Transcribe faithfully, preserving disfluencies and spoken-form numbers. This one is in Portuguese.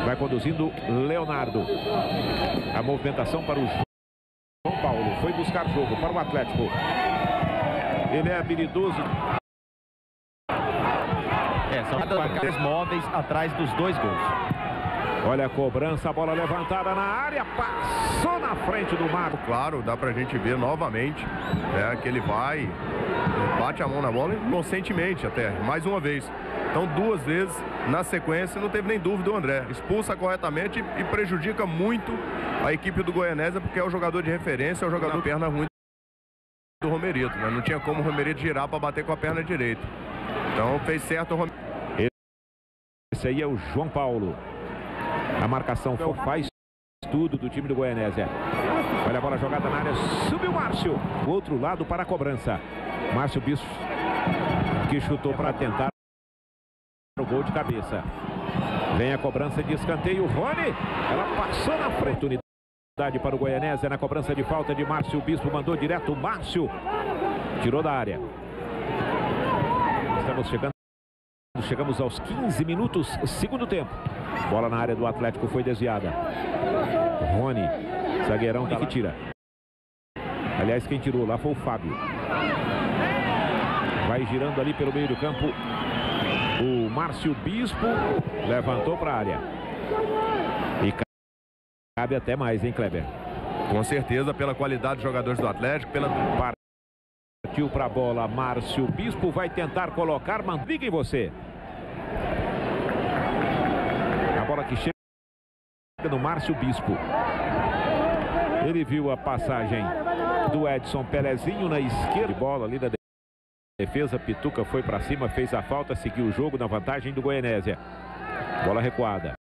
Vai conduzindo Leonardo. A movimentação para o João Paulo. Foi buscar jogo para o Atlético. Ele é habilidoso. É, são três móveis atrás dos dois gols. Olha a cobrança, a bola levantada na área, passou na frente do Marco. Claro, dá pra gente ver novamente, né, que ele vai, bate a mão na bola inocentemente até, mais uma vez. Então duas vezes na sequência, não teve nem dúvida o André. Expulsa corretamente e prejudica muito a equipe do Goianésia, porque é o jogador de referência, é o jogador de perna ruim do Romerito, né? Não tinha como o Romerito girar para bater com a perna direita. Então fez certo o Romerito. Esse aí é o João Paulo. A marcação faz tudo do time do Goianésia. Olha a bola jogada na área. Subiu o Márcio. O outro lado para a cobrança. Márcio Bispo, que chutou para tentar o gol de cabeça. Vem a cobrança de escanteio. Rony. Ela passou na frente. Oportunidade para o Goianésia na cobrança de falta de Márcio Bispo. Mandou direto o Márcio. Tirou da área. Estamos chegando. Chegamos aos quinze minutos, segundo tempo. Bola na área do Atlético foi desviada. Rony, zagueirão que tira. Aliás, quem tirou lá foi o Fábio. Vai girando ali pelo meio do campo. O Márcio Bispo levantou para a área. E cabe até mais, hein, Kleber? Com certeza, pela qualidade dos jogadores do Atlético, pela... Partiu para a bola, Márcio Bispo vai tentar colocar, liga em você. A bola que chega no Márcio Bispo. Ele viu a passagem do Edson Pelezinho na esquerda. Bola ali da defesa, Pituca foi para cima, fez a falta, seguiu o jogo na vantagem do Goianésia. Bola recuada.